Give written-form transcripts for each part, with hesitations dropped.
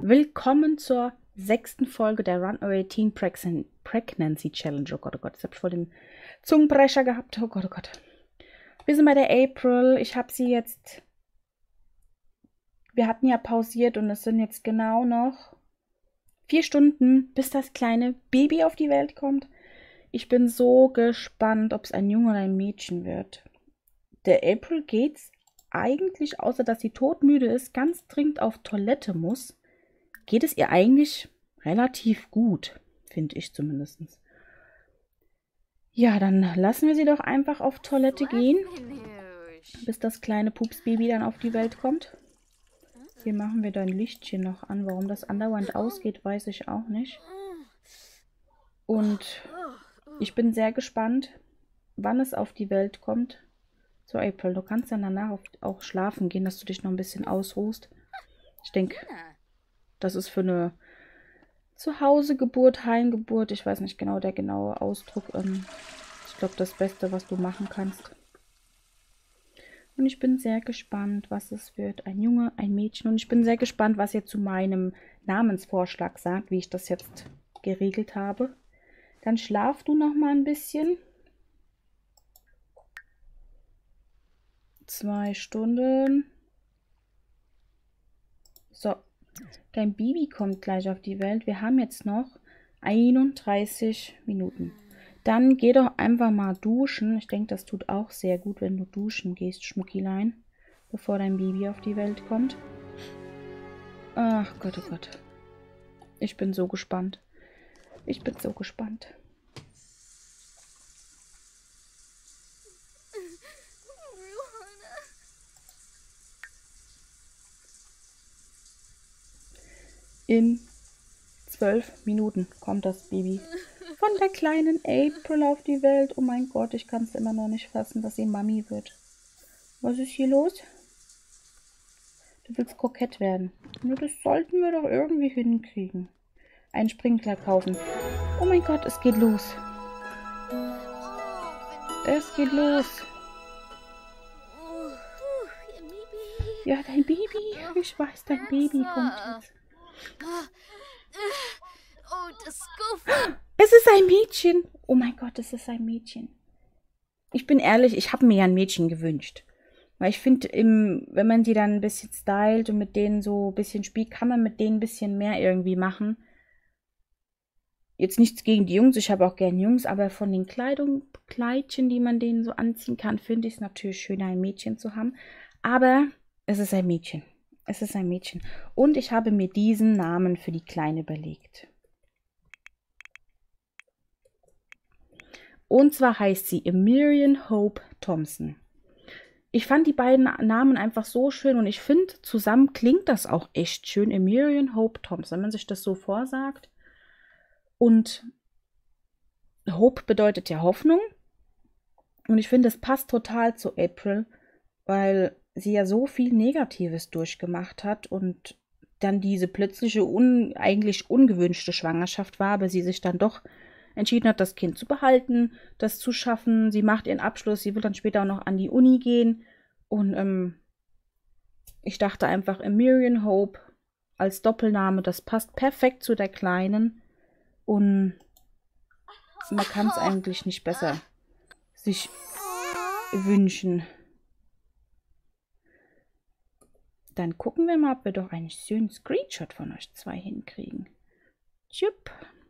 Willkommen zur 6. Folge der Runaway Teen Pregnancy Challenge. Oh Gott, jetzt habe ich voll den Zungenbrecher gehabt. Oh Gott, oh Gott. Wir sind bei der April. Ich habe sie jetzt... Wir hatten ja pausiert und es sind jetzt genau noch 4 Stunden, bis das kleine Baby auf die Welt kommt. Ich bin so gespannt, ob es ein Junge oder ein Mädchen wird. Der April geht's eigentlich, außer dass sie todmüde ist, ganz dringend auf Toilette muss, geht es ihr eigentlich relativ gut, finde ich zumindest. Ja, dann lassen wir sie doch einfach auf Toilette gehen, bis das kleine Pupsbaby dann auf die Welt kommt. Hier machen wir dein Lichtchen noch an. Warum das andauernd ausgeht, weiß ich auch nicht. Und ich bin sehr gespannt, wann es auf die Welt kommt. So, April, du kannst dann danach auch schlafen gehen, dass du dich noch ein bisschen ausruhst. Ich denke, das ist für eine Zuhausegeburt, Heimgeburt, ich weiß nicht genau der genaue Ausdruck. Ich glaube, das Beste, was du machen kannst. Und ich bin sehr gespannt, was es wird. Ein Junge, ein Mädchen. Und ich bin sehr gespannt, was ihr zu meinem Namensvorschlag sagt, wie ich das jetzt geregelt habe. Dann schlaf du noch mal ein bisschen. 2 Stunden. So, dein Baby kommt gleich auf die Welt. Wir haben jetzt noch 31 Minuten. Dann geh doch einfach mal duschen. Ich denke, das tut auch sehr gut, wenn du duschen gehst, Schmuckilein, bevor dein Baby auf die Welt kommt. Ach Gott, oh Gott. Ich bin so gespannt. Ich bin so gespannt. In 12 Minuten kommt das Baby von der kleinen April auf die Welt. Oh mein Gott, ich kann es immer noch nicht fassen, dass sie Mami wird. Was ist hier los? Du willst kokett werden. Nur das sollten wir doch irgendwie hinkriegen. Einen Sprinkler kaufen. Oh mein Gott, es geht los. Es geht los. Ja, dein Baby. Ich weiß, dein Baby kommt jetzt. Es ist ein Mädchen. Oh mein Gott, es ist ein Mädchen. Ich bin ehrlich, ich habe mir ja ein Mädchen gewünscht. Weil ich finde, wenn man die dann ein bisschen stylt und mit denen so ein bisschen spielt, kann man mit denen ein bisschen mehr irgendwie machen. Jetzt nichts gegen die Jungs, ich habe auch gern Jungs, aber von den Kleidchen, die man denen so anziehen kann, finde ich es natürlich schöner, ein Mädchen zu haben. Aber es ist ein Mädchen. Es ist ein Mädchen. Und ich habe mir diesen Namen für die Kleine überlegt. Und zwar heißt sie Emirian Hope Thompson. Ich fand die beiden Namen einfach so schön und ich finde, zusammen klingt das auch echt schön. Emirian Hope Thompson, wenn man sich das so vorsagt. Und Hope bedeutet ja Hoffnung. Und ich finde, es passt total zu April, weil sie ja so viel Negatives durchgemacht hat und dann diese plötzliche, eigentlich ungewünschte Schwangerschaft war, aber sie sich dann doch entschieden hat, das Kind zu behalten, das zu schaffen. Sie macht ihren Abschluss, sie will dann später auch noch an die Uni gehen. Und ich dachte einfach, Emirian Hope als Doppelname, das passt perfekt zu der Kleinen. Und man kann es eigentlich nicht besser sich wünschen. Dann gucken wir mal, ob wir doch einen schönen Screenshot von euch zwei hinkriegen. Tschüpp.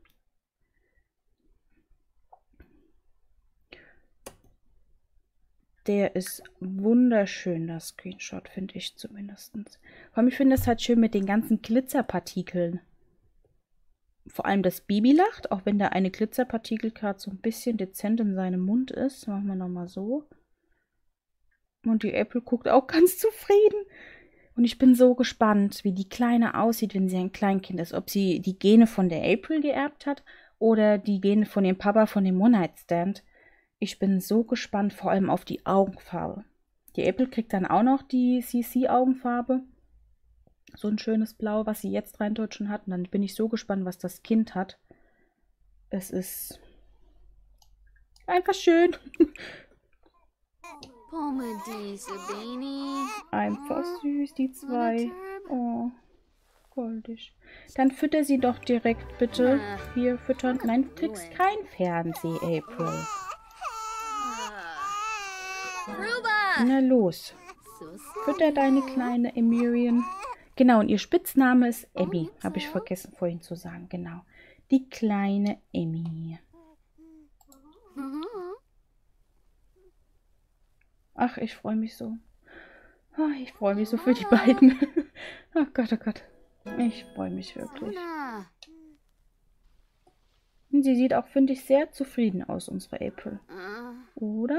Der ist wunderschön, das Screenshot, finde ich zumindest. Vor allem, ich finde es halt schön mit den ganzen Glitzerpartikeln. Vor allem das Baby lacht, auch wenn da eine Glitzerpartikel gerade so ein bisschen dezent in seinem Mund ist. Machen wir nochmal so. Und die April guckt auch ganz zufrieden. Und ich bin so gespannt, wie die Kleine aussieht, wenn sie ein Kleinkind ist. Ob sie die Gene von der April geerbt hat oder die Gene von ihrem Papa von dem One-Night-Stand. Ich bin so gespannt, vor allem auf die Augenfarbe. Die April kriegt dann auch noch die CC-Augenfarbe. So ein schönes Blau, was sie jetzt reintutschen hat. Und dann bin ich so gespannt, was das Kind hat. Es ist einfach schön. Einfach süß, die zwei. Oh. goldig. Dann fütter sie doch direkt, bitte. Hier, füttern. Nein, du kriegst kein Fernseh, April. Na los. Fütter deine kleine Emirian. Genau, und ihr Spitzname ist Emmy. Habe ich vergessen vorhin zu sagen. Genau. Die kleine Emmy. Ach, ich freue mich so. Oh, ich freue mich so für die beiden. Oh Gott, oh Gott. Ich freue mich wirklich. Und sie sieht auch, finde ich, sehr zufrieden aus, unsere April. Oder?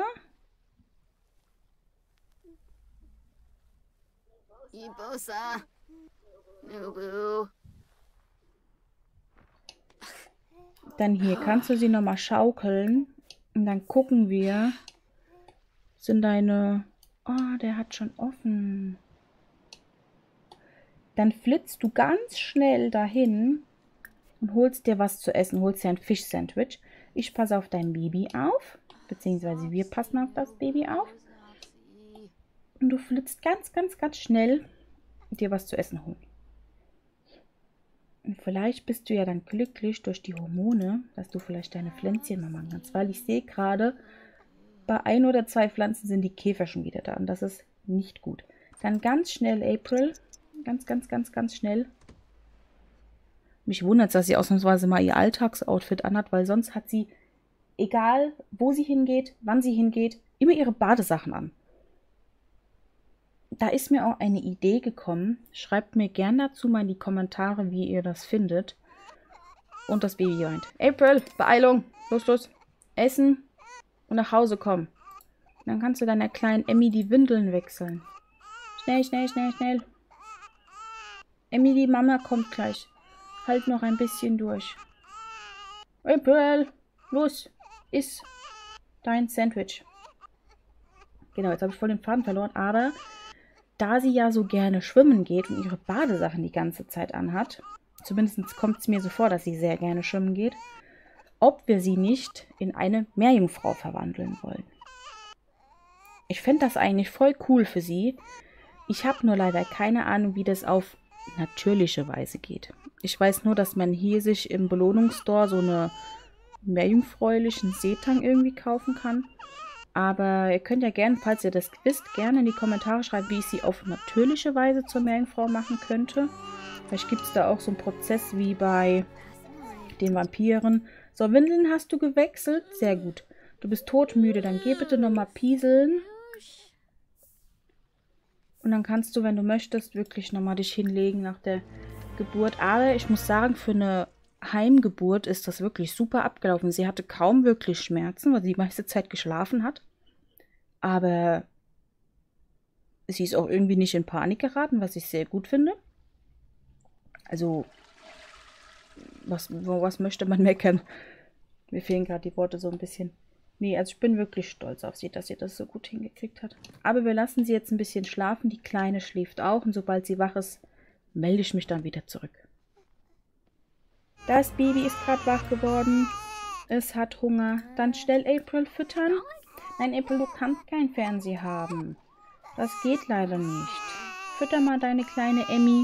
Dann hier kannst du sie nochmal schaukeln. Und dann gucken wir. Sind deine... Oh, der hat schon offen. Dann flitzt du ganz schnell dahin und holst dir was zu essen. Holst dir ein Fisch-Sandwich. Ich passe auf dein Baby auf. Beziehungsweise wir passen auf das Baby auf. Und du flitzt ganz, ganz, ganz schnell dir was zu essen holen. Und vielleicht bist du ja dann glücklich durch die Hormone, dass du vielleicht deine Pflänzchen mal machen kannst. Weil ich sehe gerade, bei 1 oder 2 Pflanzen sind die Käfer schon wieder da. Und das ist nicht gut. Dann ganz schnell, April. Ganz, ganz, ganz, ganz schnell. Mich wundert es, dass sie ausnahmsweise mal ihr Alltagsoutfit anhat, weil sonst hat sie, egal wo sie hingeht, wann sie hingeht, immer ihre Badesachen an. Da ist mir auch eine Idee gekommen. Schreibt mir gern dazu mal in die Kommentare, wie ihr das findet. Und das Baby weint. April, Beeilung. Los, los. Essen und nach Hause kommen. Dann kannst du deiner kleinen Emmy die Windeln wechseln. Schnell, schnell, schnell, schnell. Emmy, die Mama kommt gleich. Halt noch ein bisschen durch. April, los. Iss dein Sandwich. Genau, jetzt habe ich voll den Faden verloren. Aber da sie ja so gerne schwimmen geht und ihre Badesachen die ganze Zeit anhat, zumindest kommt es mir so vor, dass sie sehr gerne schwimmen geht, ob wir sie nicht in eine Meerjungfrau verwandeln wollen. Ich fände das eigentlich voll cool für sie. Ich habe nur leider keine Ahnung, wie das auf natürliche Weise geht. Ich weiß nur, dass man hier sich im Belohnungsstore so eine meerjungfräulichen Seetang irgendwie kaufen kann. Aber ihr könnt ja gerne, falls ihr das wisst, gerne in die Kommentare schreiben, wie ich sie auf natürliche Weise zur Meerjungfrau machen könnte. Vielleicht gibt es da auch so einen Prozess wie bei den Vampiren. So, Windeln hast du gewechselt? Sehr gut. Du bist todmüde, dann geh bitte nochmal pieseln. Und dann kannst du, wenn du möchtest, wirklich nochmal dich hinlegen nach der Geburt. Aber ich muss sagen, für eine Heimgeburt ist das wirklich super abgelaufen. Sie hatte kaum wirklich Schmerzen, weil sie die meiste Zeit geschlafen hat. Aber sie ist auch irgendwie nicht in Panik geraten, was ich sehr gut finde. Also, was möchte man meckern? Mir fehlen gerade die Worte so ein bisschen. Nee, also ich bin wirklich stolz auf sie, dass sie das so gut hingekriegt hat. Aber wir lassen sie jetzt ein bisschen schlafen. Die Kleine schläft auch. Und sobald sie wach ist, melde ich mich dann wieder zurück. Das Baby ist gerade wach geworden. Es hat Hunger. Dann schnell April füttern. Nein, April, du kannst kein Fernseher haben. Das geht leider nicht. Fütter mal deine kleine Emmy.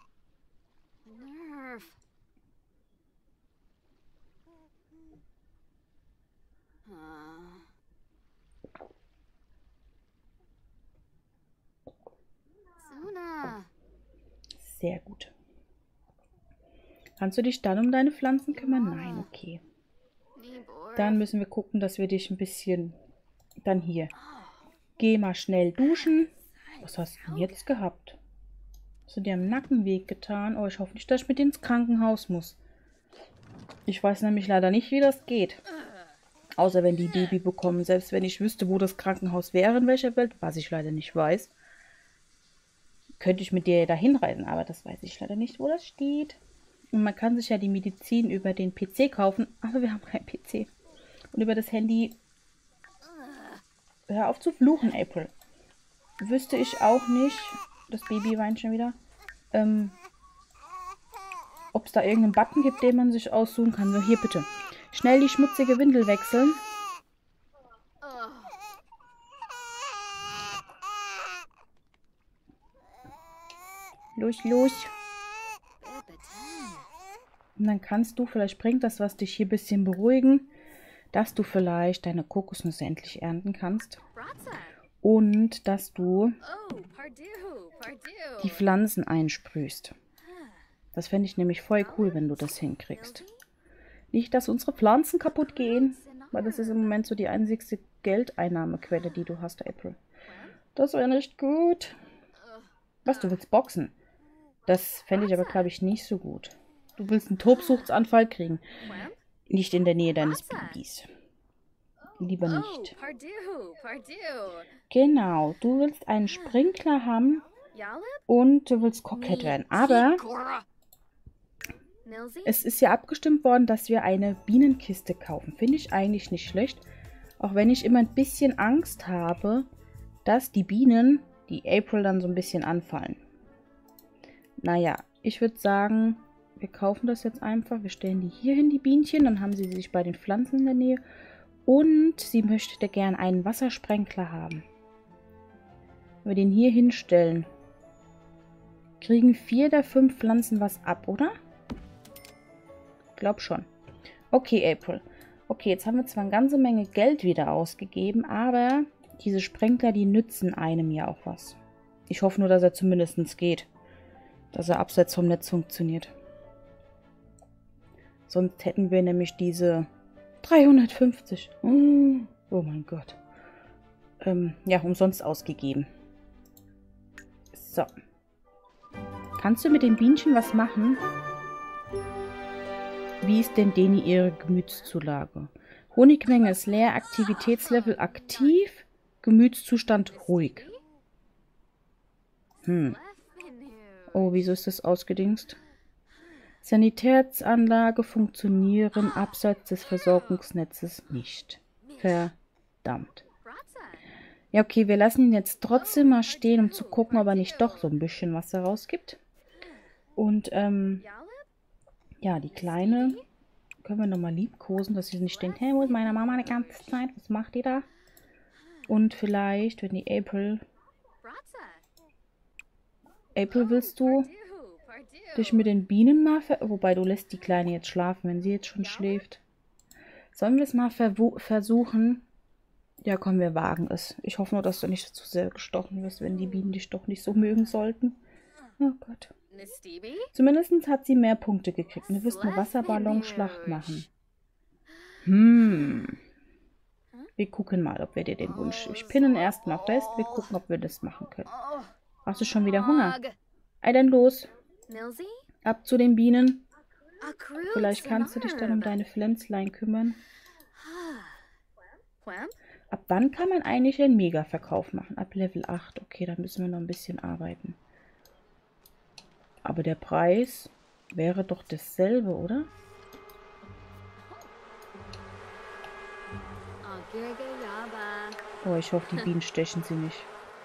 Sehr gut. Kannst du dich dann um deine Pflanzen kümmern? Nein, okay. Dann müssen wir gucken, dass wir dich ein bisschen... Dann hier. Geh mal schnell duschen. Was hast du denn jetzt gehabt? Hast du dir am Nacken wehgetan? Oh, ich hoffe nicht, dass ich mit ins Krankenhaus muss. Ich weiß nämlich leider nicht, wie das geht. Außer wenn die Baby bekommen. Selbst wenn ich wüsste, wo das Krankenhaus wäre, in welcher Welt, was ich leider nicht weiß, könnte ich mit dir dahin reisen. Aber das weiß ich leider nicht, wo das steht. Und man kann sich ja die Medizin über den PC kaufen. Aber wir haben keinen PC. Und über das Handy... Hör auf zu fluchen, April. Wüsste ich auch nicht. Das Baby weint schon wieder. Ob es da irgendeinen Button gibt, den man sich aussuchen kann. So, hier bitte. Schnell die schmutzige Windel wechseln. Los, los. Und dann kannst du, vielleicht bringt das was, dich hier ein bisschen beruhigen, dass du vielleicht deine Kokosnüsse endlich ernten kannst. Und dass du die Pflanzen einsprühst. Das fände ich nämlich voll cool, wenn du das hinkriegst. Nicht, dass unsere Pflanzen kaputt gehen, weil das ist im Moment so die einzigste Geldeinnahmequelle, die du hast, April. Das wäre nicht gut. Was, du willst boxen? Das fände ich aber, glaube ich, nicht so gut. Du willst einen Tobsuchtsanfall kriegen. Nicht in der Nähe deines Babys. Lieber nicht. Genau, du willst einen Sprinkler haben und du willst kokett werden. Aber es ist ja abgestimmt worden, dass wir eine Bienenkiste kaufen. Finde ich eigentlich nicht schlecht. Auch wenn ich immer ein bisschen Angst habe, dass die Bienen, die April dann so ein bisschen anfallen. Naja, ich würde sagen, wir kaufen das jetzt einfach. Wir stellen die hier hin, die Bienchen. Dann haben sie sich bei den Pflanzen in der Nähe. Und sie möchte gern einen Wassersprenkler haben. Wenn wir den hier hinstellen, kriegen 4 der 5 Pflanzen was ab, oder? Glaub schon. Okay, April. Okay, jetzt haben wir zwar eine ganze Menge Geld wieder ausgegeben, aber diese Sprenkler, die nützen einem ja auch was. Ich hoffe nur, dass er zumindest geht. Dass er abseits vom Netz funktioniert. Sonst hätten wir nämlich diese 350. Oh mein Gott. Ja, umsonst ausgegeben. So. Kannst du mit den Bienchen was machen? Wie ist denn Deni ihre Gemütszulage? Honigmenge ist leer, Aktivitätslevel aktiv, Gemütszustand ruhig. Oh, wieso ist das ausgedingst? Sanitätsanlage funktionieren abseits des Versorgungsnetzes nicht. Verdammt. Ja, okay, wir lassen ihn jetzt trotzdem mal stehen, um zu gucken, ob er nicht doch so ein bisschen Wasser rausgibt. Und, ja, die Kleine können wir nochmal liebkosen, dass sie nicht denkt, hey, wo ist meine Mama die ganze Zeit? Was macht die da? Und vielleicht, wenn die April... April, willst du dich mit den Bienen mal wobei, du lässt die Kleine jetzt schlafen, wenn sie jetzt schon schläft. Sollen wir es mal versuchen? Ja, komm, wir wagen es. Ich hoffe nur, dass du nicht zu sehr gestochen wirst, wenn die Bienen dich doch nicht so mögen sollten. Oh Gott. Zumindest hat sie mehr Punkte gekriegt. Du wirst eine Wasserballonschlacht machen. Wir gucken mal, ob wir dir den Wunsch... Ich pinne ihn erstmal fest. Wir gucken, ob wir das machen können. Hast du schon wieder Hunger? Ei, dann los. Ab zu den Bienen. Vielleicht kannst du dich dann um deine Pflänzlein kümmern. Ab wann kann man eigentlich einen Mega-Verkauf machen? Ab Level 8. Okay, dann müssen wir noch ein bisschen arbeiten. Aber der Preis wäre doch dasselbe, oder? Oh, ich hoffe, die Bienen stechen sie nicht.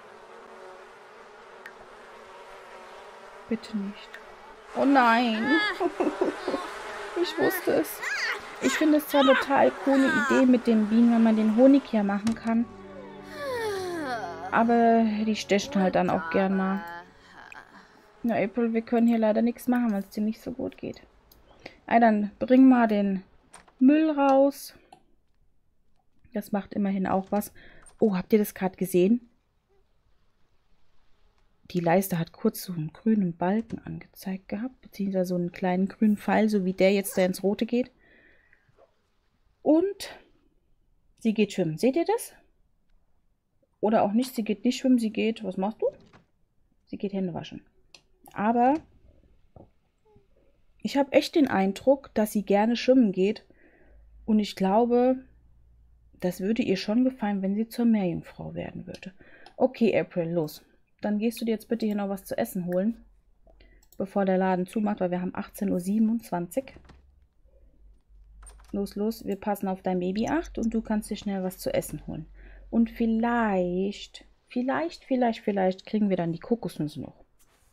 Bitte nicht. Oh nein. Ich wusste es. Ich finde es zwar eine total coole Idee mit den Bienen, wenn man den Honig hier machen kann. Aber die stechen halt dann auch gern mal. Na, April, wir können hier leider nichts machen, weil es dir nicht so gut geht. Dann bring mal den Müll raus. Das macht immerhin auch was. Oh, habt ihr das gerade gesehen? Die Leiste hat kurz so einen grünen Balken angezeigt gehabt, beziehungsweise so einen kleinen grünen Pfeil, so wie der jetzt, der ins Rote geht. Und sie geht schwimmen. Seht ihr das? Oder auch nicht, sie geht nicht schwimmen, sie geht... Was machst du? Sie geht Hände waschen. Aber ich habe echt den Eindruck, dass sie gerne schwimmen geht. Und ich glaube, das würde ihr schon gefallen, wenn sie zur Meerjungfrau werden würde. Okay, April, los. Dann gehst du dir jetzt bitte hier noch was zu essen holen, bevor der Laden zumacht, weil wir haben 18:27 Uhr. Los, los, wir passen auf dein Baby acht und du kannst dir schnell was zu essen holen. Und vielleicht kriegen wir dann die Kokosnüsse noch.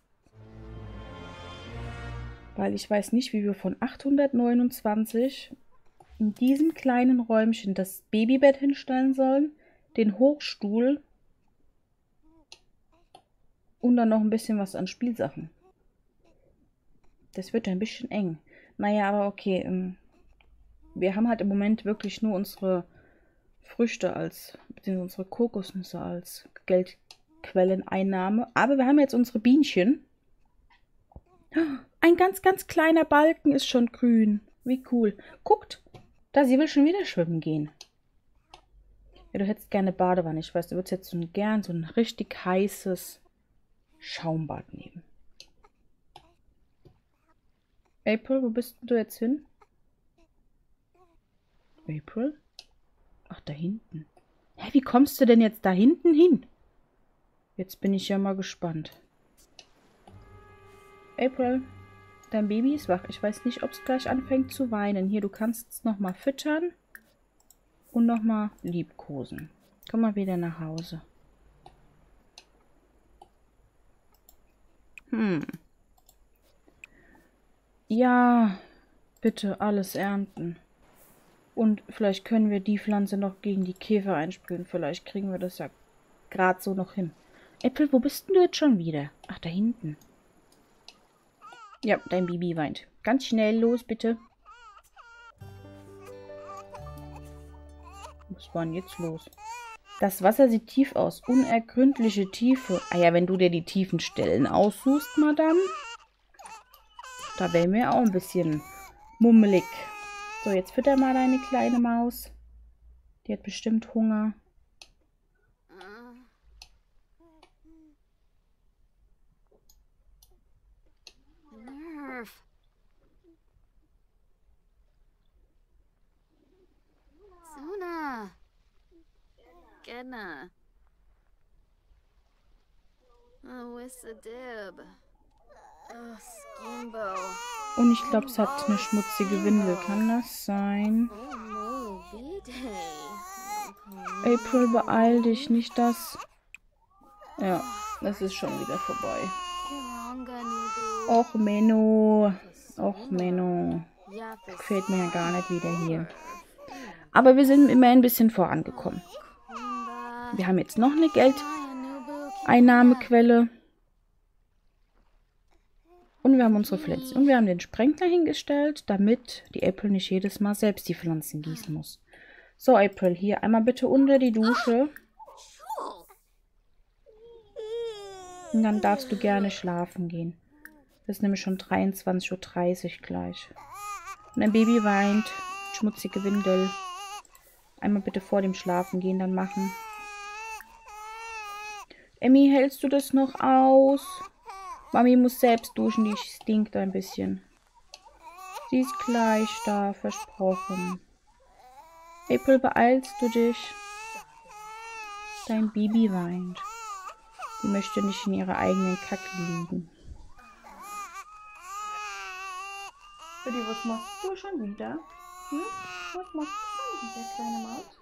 Weil ich weiß nicht, wie wir von 829 in diesem kleinen Räumchen das Babybett hinstellen sollen, den Hochstuhl und dann noch ein bisschen was an Spielsachen. Das wird ein bisschen eng. Naja, aber okay. Wir haben halt im Moment wirklich nur unsere Früchte beziehungsweise unsere Kokosnüsse als Geldquelleneinnahme. Aber wir haben jetzt unsere Bienchen. Ein ganz, ganz kleiner Balken ist schon grün. Wie cool. Guckt, da sie will schon wieder schwimmen gehen. Ja, du hättest gerne Badewanne. Ich weiß, du würdest jetzt gern so ein richtig heißes Schaumbad nehmen. April, wo bist du jetzt hin? April? Ach, da hinten. Hä, wie kommst du denn jetzt da hinten hin? Jetzt bin ich ja mal gespannt. April, dein Baby ist wach. Ich weiß nicht, ob es gleich anfängt zu weinen. Hier, du kannst es nochmal füttern und nochmal liebkosen. Komm mal wieder nach Hause. Ja, bitte alles ernten. Und vielleicht können wir die Pflanze noch gegen die Käfer einsprühen. Vielleicht kriegen wir das ja gerade so noch hin. Äpfel, wo bist denn du jetzt schon wieder? Ach, da hinten. Ja, dein Baby weint. Ganz schnell los, bitte. Was war denn jetzt los? Das Wasser sieht tief aus. Unergründliche Tiefe. Ah ja, wenn du dir die tiefen Stellen aussuchst, Madame. Da wäre mir auch ein bisschen mummelig. So, jetzt fütter mal deine kleine Maus. Die hat bestimmt Hunger. Suna. Gedna. Wissadib. Skimbo. Und ich glaube, es hat eine schmutzige Windel. Kann das sein? April, beeil dich. Nicht das. Ja, das ist schon wieder vorbei. Och, Menno. Och, Menno. Gefällt mir ja gar nicht wieder hier. Aber wir sind immerhin ein bisschen vorangekommen. Wir haben jetzt noch eine Geldeinnahmequelle. Und wir haben unsere Pflänzchen. Und wir haben den Sprenkler hingestellt, damit die April nicht jedes Mal selbst die Pflanzen gießen muss. So, April, hier einmal bitte unter die Dusche. Und dann darfst du gerne schlafen gehen. Es ist nämlich schon 23:30 Uhr gleich. Und dein Baby weint. Schmutzige Windel. Einmal bitte vor dem Schlafengehen dann machen. Emmy, hältst du das noch aus? Mami muss selbst duschen, die stinkt ein bisschen. Sie ist gleich da, versprochen. April, beeilst du dich? Dein Baby weint. Die möchte nicht in ihrer eigenen Kacke liegen. Bitte, was machst du schon wieder? Was machst du schon wieder, kleine Maus?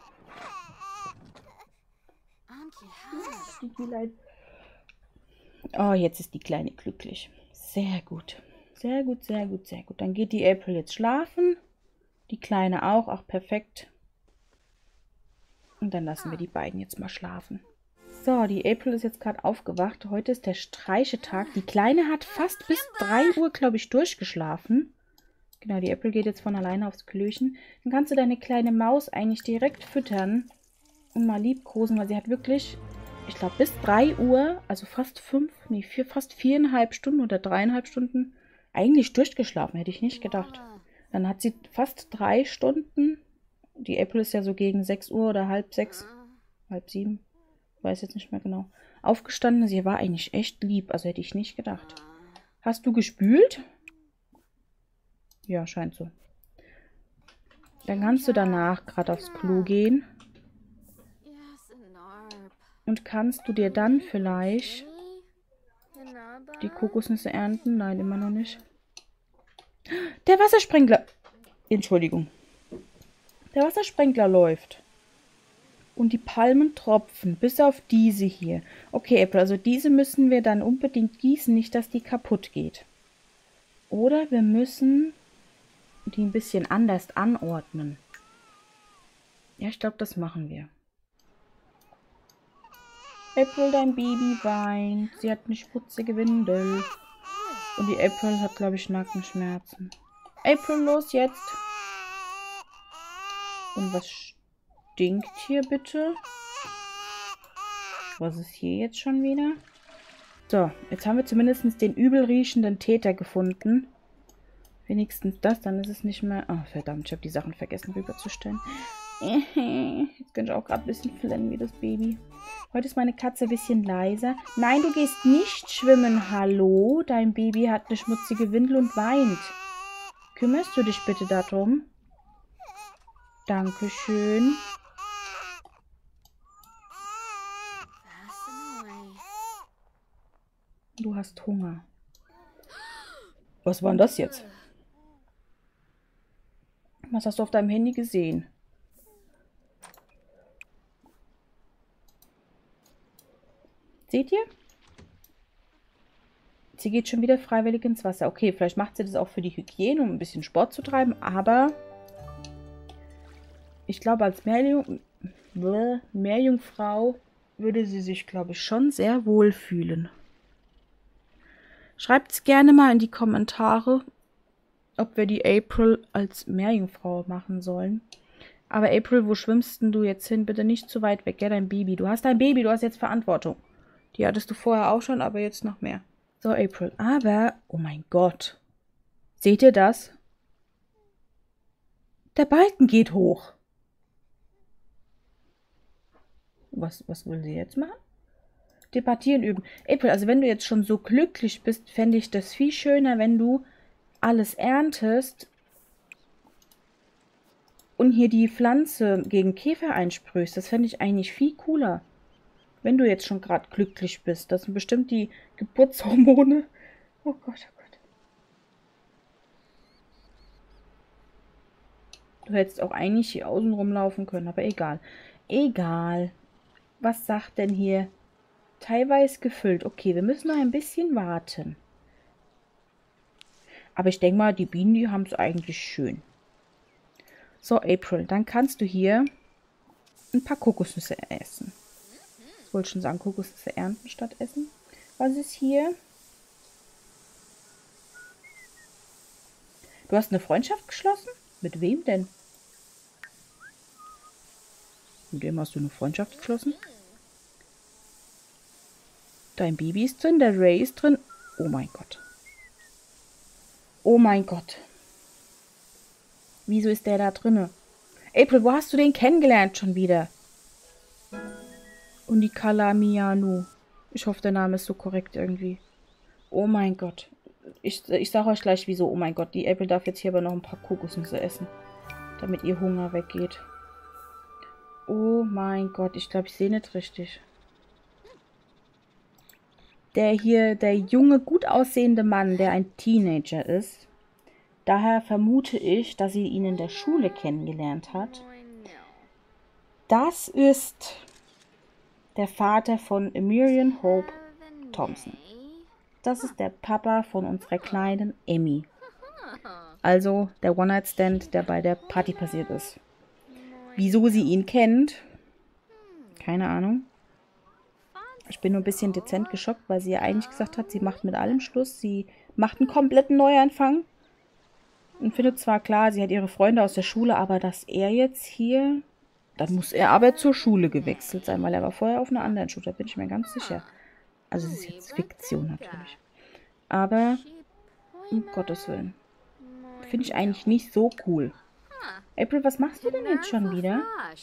Oh, jetzt ist die Kleine glücklich. Sehr gut. Sehr gut, sehr gut, sehr gut. Dann geht die April jetzt schlafen. Die Kleine auch. Ach, perfekt. Und dann lassen wir die beiden jetzt mal schlafen. So, die April ist jetzt gerade aufgewacht. Heute ist der Streichetag. Die Kleine hat fast bis 3 Uhr, glaube ich, durchgeschlafen. Genau, die April geht jetzt von alleine aufs Klöchen. Dann kannst du deine kleine Maus eigentlich direkt füttern und mal liebkosen, weil sie hat wirklich, ich glaube, bis 3 Uhr, also fast 4,5 Stunden oder 3,5 Stunden eigentlich durchgeschlafen, hätte ich nicht gedacht. Dann hat sie fast 3 Stunden, die April ist ja so gegen 6 Uhr oder halb 6, halb 7, ich weiß jetzt nicht mehr genau, aufgestanden. Sie war eigentlich echt lieb, also hätte ich nicht gedacht. Hast du gespült? Ja, scheint so. Dann kannst du danach gerade aufs Klo gehen. Und kannst du dir dann vielleicht die Kokosnüsse ernten? Nein, immer noch nicht. Der Wassersprenkler. Entschuldigung. Der Wassersprenkler läuft. Und die Palmen tropfen, bis auf diese hier. Okay, April, also diese müssen wir dann unbedingt gießen, nicht, dass die kaputt geht. Oder wir müssen die ein bisschen anders anordnen. Ja, ich glaube, das machen wir. April, dein Baby weint. Sie hat eine schmutzige Windel. Und die April hat, glaube ich, Nackenschmerzen. April, los jetzt. Und was stinkt hier bitte? Was ist hier jetzt schon wieder? So, jetzt haben wir zumindest den übel riechenden Täter gefunden. Wenigstens das, dann ist es nicht mehr... Oh, verdammt, ich habe die Sachen vergessen rüberzustellen. Jetzt könnte ich auch gerade ein bisschen flennen wie das Baby. Heute ist meine Katze ein bisschen leiser. Nein, du gehst nicht schwimmen. Hallo? Dein Baby hat eine schmutzige Windel und weint. Kümmerst du dich bitte darum? Dankeschön. Du hast Hunger. Was war denn das jetzt? Was hast du auf deinem Handy gesehen? Seht ihr? Sie geht schon wieder freiwillig ins Wasser. Okay, vielleicht macht sie das auch für die Hygiene, um ein bisschen Sport zu treiben, aber ich glaube, als Meerjungfrau würde sie sich, glaube ich, schon sehr wohl fühlen. Schreibt es gerne mal in die Kommentare, ob wir die April als Meerjungfrau machen sollen. Aber April, wo schwimmst denn du jetzt hin? Bitte nicht zu weit weg, gell, dein Baby. Du hast ein Baby, du hast jetzt Verantwortung. Die hattest du vorher auch schon, aber jetzt noch mehr. So, April. Aber, oh mein Gott. Seht ihr das? Der Balken geht hoch. Was will sie jetzt machen? Debattieren üben. April, also wenn du jetzt schon so glücklich bist, fände ich das viel schöner, wenn du alles erntest und hier die Pflanze gegen Käfer einsprühst. Das fände ich eigentlich viel cooler. Wenn du jetzt schon gerade glücklich bist. Das sind bestimmt die Geburtshormone. Oh Gott, oh Gott. Du hättest auch eigentlich hier außen rumlaufen können, aber egal. Egal. Was sagt denn hier? Teilweise gefüllt. Okay, wir müssen noch ein bisschen warten. Aber ich denke mal, die Bienen, die haben es eigentlich schön. So, April, dann kannst du hier ein paar Kokosnüsse essen. Ich wollte schon sagen, Kokosnüsse ernten statt essen. Was ist hier? Du hast eine Freundschaft geschlossen? Mit wem denn? Mit wem hast du eine Freundschaft geschlossen? Dein Baby ist drin, der Ray ist drin. Oh mein Gott. Oh mein Gott. Wieso ist der da drinne? April, wo hast du den kennengelernt schon wieder? Und die Kalamianu. Ich hoffe, der Name ist so korrekt irgendwie. Oh mein Gott. Ich sage euch gleich wieso. Oh mein Gott, die April darf jetzt hier aber noch ein paar Kokosnüsse essen. Damit ihr Hunger weggeht. Oh mein Gott, ich glaube, ich sehe nicht richtig. Der junge, gut aussehende Mann, der ein Teenager ist. Daher vermute ich, dass sie ihn in der Schule kennengelernt hat. Das ist der Vater von Miriam Hope Thompson. Das ist der Papa von unserer kleinen Emmy. Also der One-Night-Stand, der bei der Party passiert ist. Wieso sie ihn kennt? Keine Ahnung. Ich bin nur ein bisschen dezent geschockt, weil sie ja eigentlich gesagt hat, sie macht mit allem Schluss. Sie macht einen kompletten Neuanfang. Und findet zwar klar, sie hat ihre Freunde aus der Schule, aber dass er jetzt hier... Dann muss er aber zur Schule gewechselt sein, weil er war vorher auf einer anderen Schule, da bin ich mir ganz sicher. Also es ist jetzt Fiktion natürlich. Aber, um Gottes Willen, finde ich eigentlich nicht so cool. April, was machst du denn jetzt schon wieder?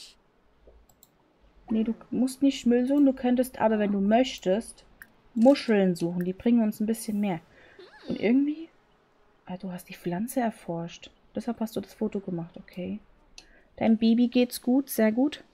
Nee, du musst nicht Müll suchen, du könntest aber, wenn du möchtest, Muscheln suchen. Die bringen uns ein bisschen mehr. Und irgendwie... Ah, du hast die Pflanze erforscht. Deshalb hast du das Foto gemacht, okay. Dein Baby geht's gut, sehr gut.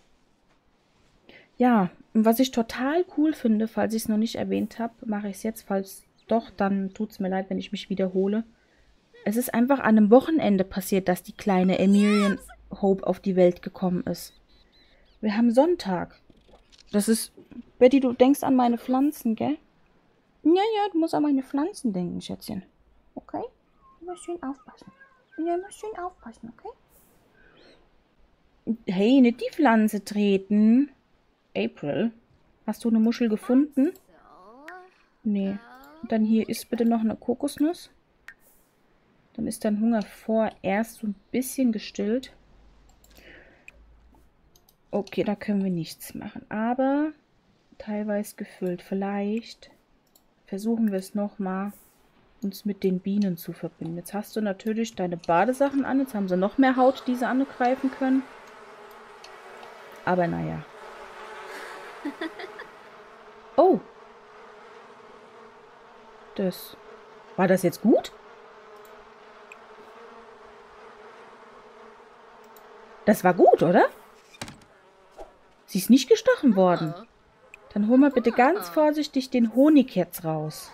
Ja, und was ich total cool finde, falls ich es noch nicht erwähnt habe, mache ich es jetzt. Falls doch, dann tut es mir leid, wenn ich mich wiederhole. Es ist einfach an einem Wochenende passiert, dass die kleine Miriam Hope auf die Welt gekommen ist. Wir haben Sonntag. Das ist... Betty, du denkst an meine Pflanzen, gell? Ja, du musst an meine Pflanzen denken, Schätzchen. Okay? Du musst schön aufpassen. Ja, du musst schön aufpassen, okay? Hey, nicht die Pflanze treten. April, hast du eine Muschel gefunden? Nee. Und dann hier isst bitte noch eine Kokosnuss. Dann ist dein Hunger vorerst so ein bisschen gestillt. Okay, da können wir nichts machen. Aber teilweise gefüllt. Vielleicht versuchen wir es nochmal, uns mit den Bienen zu verbinden. Jetzt hast du natürlich deine Badesachen an. Jetzt haben sie noch mehr Haut, die sie angreifen können. Aber naja. Oh. War das jetzt gut? Das war gut, oder? Sie ist nicht gestochen worden. Dann hol mal bitte ganz vorsichtig den Honig jetzt raus.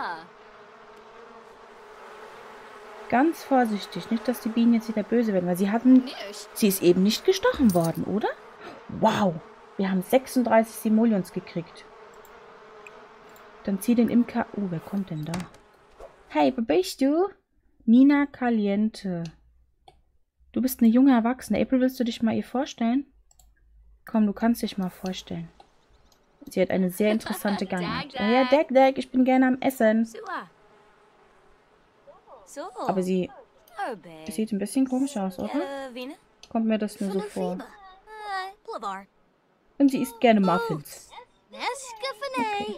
Ganz vorsichtig. Nicht, dass die Bienen jetzt wieder böse werden, weil sie ist eben nicht gestochen worden, oder? Wow. Wir haben 36 Simoleons gekriegt. Dann zieh den Imker... Oh, wer kommt denn da? Hey, wer bist du? Nina Caliente. Du bist eine junge Erwachsene. April, willst du dich mal ihr vorstellen? Komm, du kannst dich mal vorstellen. Sie hat eine sehr interessante Gangart. Oh ja, Deck, ich bin gerne am Essen. Aber sie sieht ein bisschen komisch aus, oder? Kommt mir das nur so vor. Und sie isst gerne Muffins. Okay.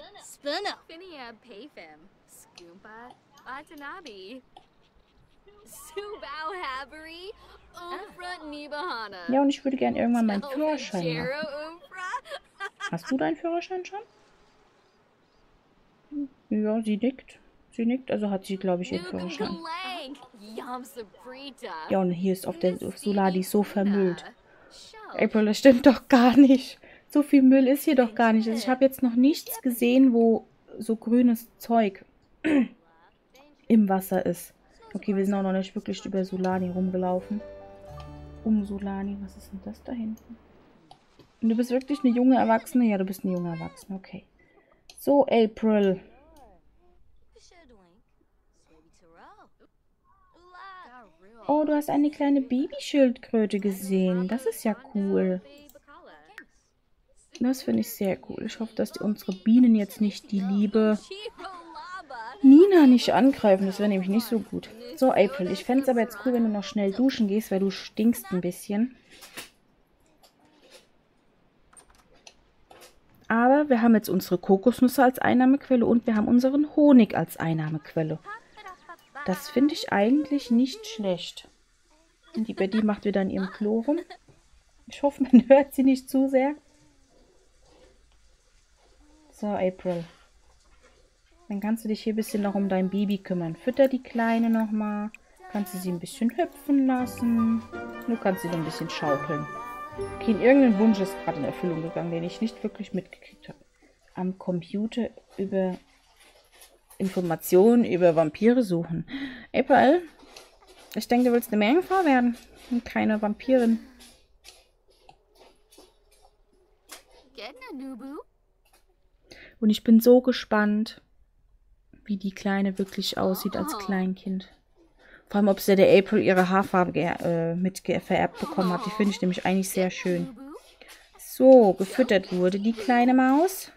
Ja, und ich würde gerne irgendwann meinen Führerschein machen. Hast du deinen Führerschein schon? Ja, sie nickt. Sie nickt, also hat sie, glaube ich, ihren Führerschein. Ja, und hier ist auf Solar, die ist so vermüllt. April, das stimmt doch gar nicht. So viel Müll ist hier doch gar nicht. Also ich habe jetzt noch nichts gesehen, wo so grünes Zeug im Wasser ist. Okay, wir sind auch noch nicht wirklich über Solani rumgelaufen. Solani, was ist denn das da hinten? Und du bist wirklich eine junge Erwachsene? Ja, du bist eine junge Erwachsene, okay. So, April. Oh, du hast eine kleine Babyschildkröte gesehen. Das ist ja cool. Das finde ich sehr cool. Ich hoffe, dass unsere Bienen jetzt nicht die liebe Nina nicht angreifen. Das wäre nämlich nicht so gut. So, April, ich fände es aber jetzt cool, wenn du noch schnell duschen gehst, weil du stinkst ein bisschen. Aber wir haben jetzt unsere Kokosnüsse als Einnahmequelle und wir haben unseren Honig als Einnahmequelle. Das finde ich eigentlich nicht schlecht. Und die Betty macht wieder in ihrem Klo rum. Ich hoffe, man hört sie nicht zu sehr. So, April. Dann kannst du dich hier ein bisschen noch um dein Baby kümmern. Fütter die Kleine nochmal. Kannst du sie ein bisschen hüpfen lassen. Du kannst sie so ein bisschen schaukeln. Okay, irgendein Wunsch ist gerade in Erfüllung gegangen, den ich nicht wirklich mitgekriegt habe. Am Computer über Informationen über Vampire suchen. April, ich denke, du willst eine Meerjungfrau werden und keine Vampirin. Und ich bin so gespannt, wie die Kleine wirklich aussieht als Kleinkind. Vor allem, ob sie der April ihre Haarfarbe vererbt bekommen hat. Die finde ich nämlich eigentlich sehr schön. So, gefüttert wurde die kleine Maus.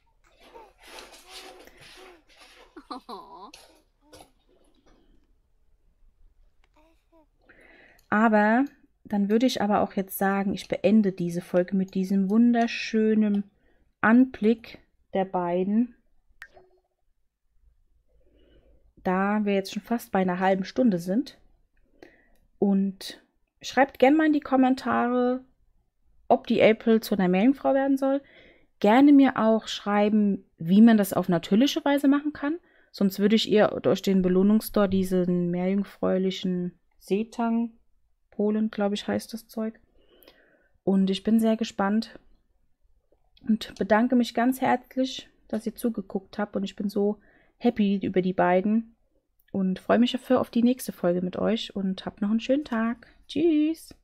Aber dann würde ich aber auch jetzt sagen, ich beende diese Folge mit diesem wunderschönen Anblick der beiden. Da wir jetzt schon fast bei einer halben Stunde sind. Und schreibt gerne mal in die Kommentare, ob die April zu einer Meerjungfrau werden soll. Gerne mir auch schreiben, wie man das auf natürliche Weise machen kann. Sonst würde ich ihr durch den Belohnungsstore diesen meerjungfräulichen Seetang, Polen, glaube ich, heißt das Zeug. Und ich bin sehr gespannt und bedanke mich ganz herzlich, dass ihr zugeguckt habt. Und ich bin so happy über die beiden und freue mich dafür auf die nächste Folge mit euch und habt noch einen schönen Tag. Tschüss!